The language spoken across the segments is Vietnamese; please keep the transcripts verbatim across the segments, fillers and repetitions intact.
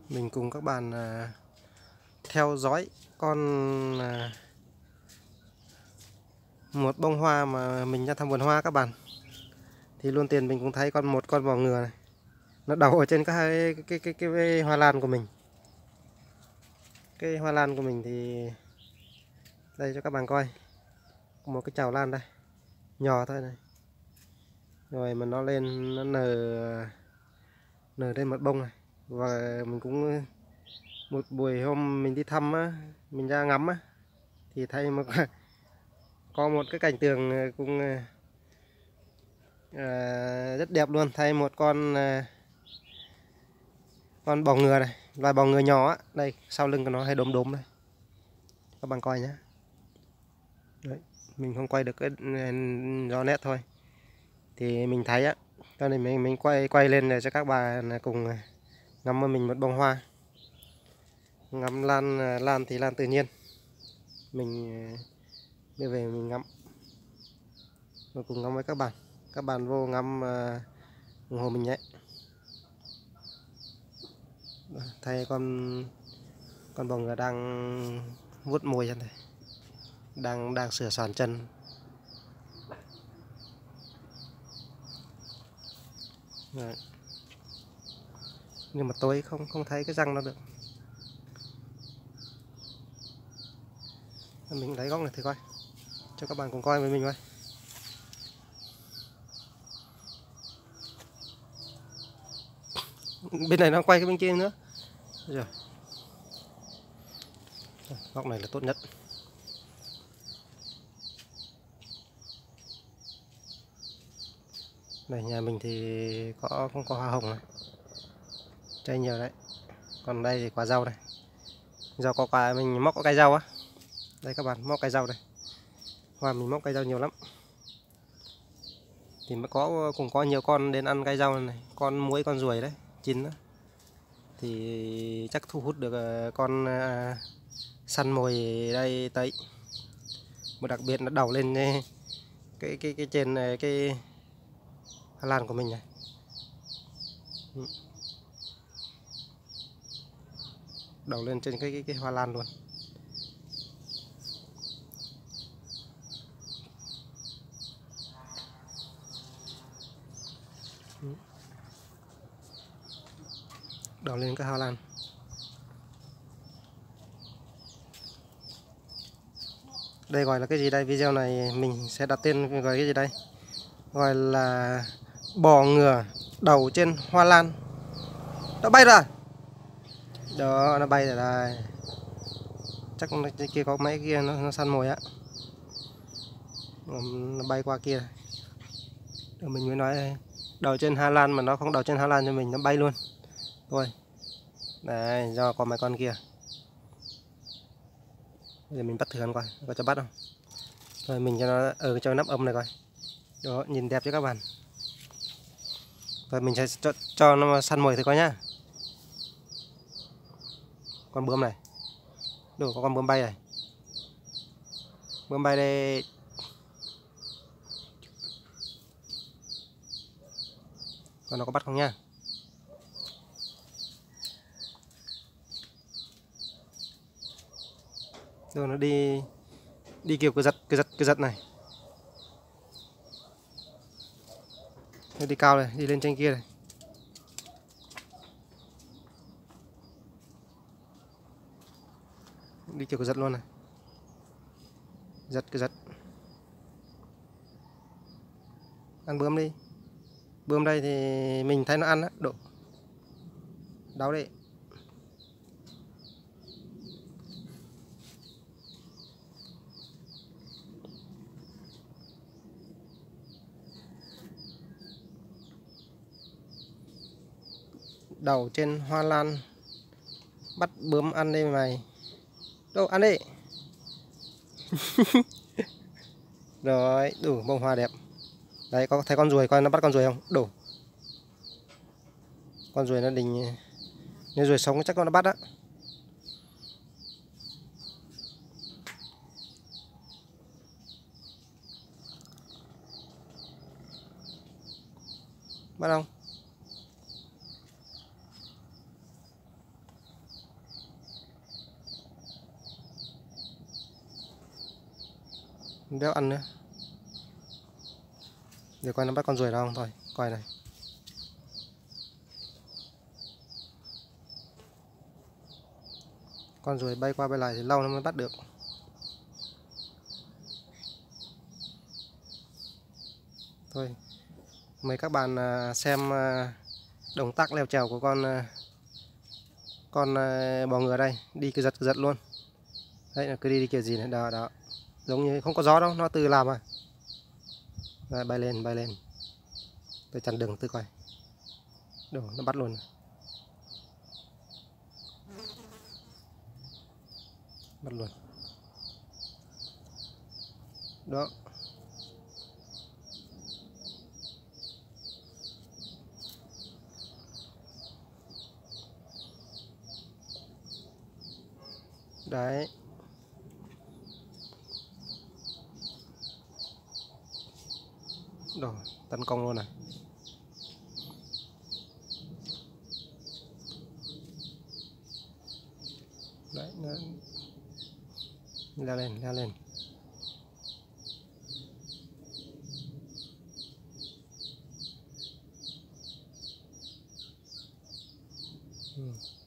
Mình cùng các bạn à, theo dõi con à, một bông hoa mà mình ra thăm vườn hoa các bạn. Thì luôn tiền mình cũng thấy con một con bò ngựa này, nó đậu ở trên cái cái, cái cái cái hoa lan của mình. Cái hoa lan của mình thì đây cho các bạn coi, một cái chào lan đây, nhỏ thôi này. Rồi mà nó lên nó nở nở lên một bông này. Và mình cũng một buổi hôm mình đi thăm á, mình ra ngắm á, thì thấy một có một cái cảnh tượng cũng à, rất đẹp luôn. Thấy một con à, con bò ngựa này, loài bò ngựa nhỏ á, đây sau lưng của nó hay đốm đốm đây, các bạn coi nhé. Đấy, mình không quay được cái rõ nét thôi, thì mình thấy á, cho nên mình mình quay quay lên để cho các bạn cùng ngắm với mình một bông hoa. Ngắm lan lan thì lan tự nhiên, mình đưa về mình ngắm rồi cùng ngắm với các bạn. Các bạn vô ngắm uh, ủng hộ mình nhé. Thấy con con bò ngựa đang vuốt mồi chân này, đang đang sửa soạn chân. Đấy. Nhưng mà tôi không không thấy cái răng nó được. Mình lấy góc này thử coi cho các bạn cùng coi với mình coi. Bên này nó quay cái bên kia nữa rồi. Góc này là tốt nhất. Này nhà mình thì có không có hoa hồng này, trái nhiều đấy. Còn đây thì quả rau này, rau có quả mình móc có cây rau á. Đây các bạn, móc cây rau đây, hoa mình móc cây rau nhiều lắm. Thì mới có cũng có nhiều con đến ăn cây rau này, con muỗi con ruồi đấy chín đó. Thì chắc thu hút được con à, săn mồi đây tới. Một đặc biệt nó đầu lên cái cái cái trên này, cái hoa lan của mình này. Đầu lên trên cái cái, cái hoa lan luôn. Đầu lên cái hoa lan. Đây gọi là cái gì đây? Video này mình sẽ đặt tên gọi cái gì đây? Gọi là bò ngựa đầu trên hoa lan. Nó bay rồi. Đó, nó bay rồi đây. Chắc trên kia có mấy kia nó, nó săn mồi á. Nó bay qua kia. Rồi mình mới nói đầu trên hoa lan mà nó không đầu trên hoa lan cho mình, nó bay luôn. Thôi. Đấy, do có mấy con kia. Bây giờ mình bắt thử ăn coi, có cho bắt không? Rồi mình cho nó ở ừ, cho nắp âm này coi. Đó, nhìn đẹp cho các bạn. Rồi mình sẽ cho, cho nó săn mồi thử coi nhá. Con bướm này. Đủ có con bướm bay này. Bướm bay đây. Còn nó có bắt không nha? Rồi nó đi đi kiểu cái giật cái giật cái giật này. Nó đi cao này, đi lên trên kia này. Đi kiểu cái giật luôn này. Giật cái giật. Ăn bướm đi. Bướm đây thì mình thấy nó ăn á, độ. Đau đấy. Đầu trên hoa lan. Bắt bướm ăn đi mày. Đâu ăn đi. Rồi, đủ bông hoa đẹp. Đấy, có thấy con ruồi coi nó bắt con ruồi không? Đủ. Con ruồi nó đình, nếu ruồi sống chắc nó bắt á. Bắt không? đéo ăn nữa. Để coi nó bắt con ruồi đâu không thôi. Coi này. Con ruồi bay qua bay lại thì lâu nó mới bắt được. Thôi, mời các bạn xem động tác leo trèo của con con bò ngựa đây, đi cứ giật cứ giật luôn. Đấy là cứ đi, đi kiểu gì này, đó đó. Giống như không có gió đâu, nó tự làm à. Rồi, bay lên, bay lên. Tôi chặn đường tôi coi. Đồ, nó bắt luôn. Bắt luôn. Đó. Đấy. Đồ, tấn công luôn này. Đấy, nó leo lên, leo lên. Ừ.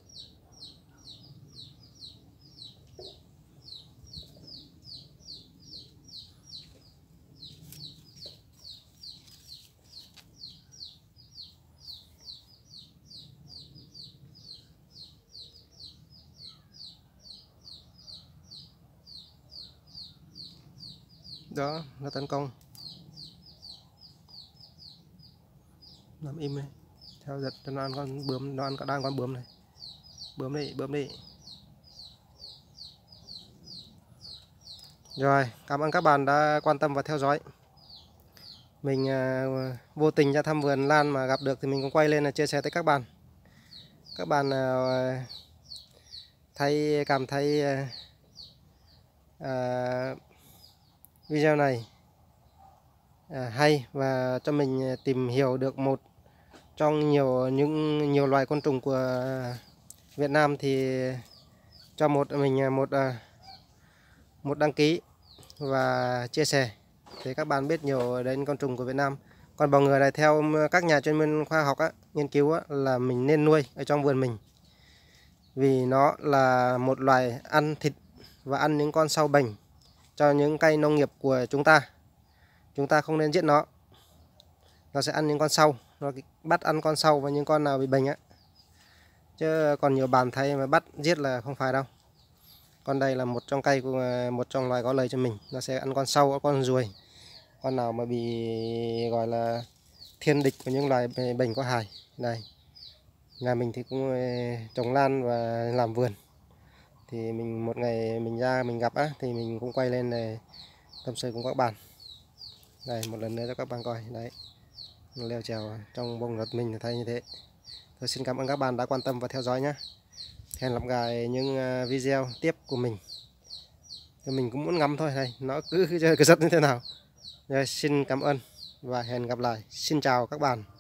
Đó, nó tấn công. Nằm im này. Theo giật cho nó ăn con bướm, nó ăn đang con bướm này. Bướm đi, bướm đi. Rồi, cảm ơn các bạn đã quan tâm và theo dõi. Mình uh, vô tình ra thăm vườn lan mà gặp được thì mình cũng quay lên là chia sẻ tới các bạn. Các bạn uh, thấy cảm thấy uh, uh, video này uh, hay và cho mình tìm hiểu được một trong nhiều những nhiều loài côn trùng của Việt Nam thì cho một mình một uh, một đăng ký và chia sẻ để các bạn biết nhiều đến côn trùng của Việt Nam. Còn bò ngựa này theo các nhà chuyên môn khoa học á, nghiên cứu á, là mình nên nuôi ở trong vườn mình, vì nó là một loài ăn thịt và ăn những con sâu bệnh cho những cây nông nghiệp của chúng ta. Chúng ta không nên giết nó. Nó sẽ ăn những con sâu, nó bắt ăn con sâu và những con nào bị bệnh á. Chứ còn nhiều bạn thấy mà bắt giết là không phải đâu. Con đây là một trong cây của một trong loài có lời cho mình, nó sẽ ăn con sâu, con ruồi, con nào mà bị gọi là thiên địch của những loài bệnh có hại. Này, nhà mình thì cũng trồng lan và làm vườn, thì mình một ngày mình ra mình gặp á thì mình cũng quay lên để tâm sự cùng các bạn. Đây, một lần nữa cho các bạn coi. Đấy, leo trèo trong bông ngọt mình thấy như thế. Tôi xin cảm ơn các bạn đã quan tâm và theo dõi nhé. Hẹn gặp lại những video tiếp của mình. Thì mình cũng muốn ngắm thôi, này nó cứ cứ, cứ rất như thế nào. Rồi, xin cảm ơn và hẹn gặp lại. Xin chào các bạn.